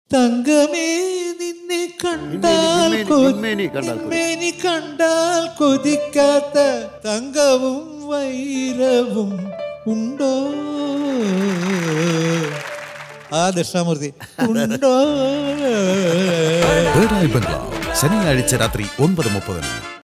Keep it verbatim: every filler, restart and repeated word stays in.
തങ്കമേ നിന്നെ കണ്ടാൽ കൊതി കണ്ടാൽ കൊതിക്കാത്ത തങ്കവും വൈരവും ഉണ്ടോ? ആ ദക്ഷിണാമൂർത്തി ഉണ്ടോ? ശനിയാഴ്ച രാത്രി ഒൻപത് മുപ്പതിന്.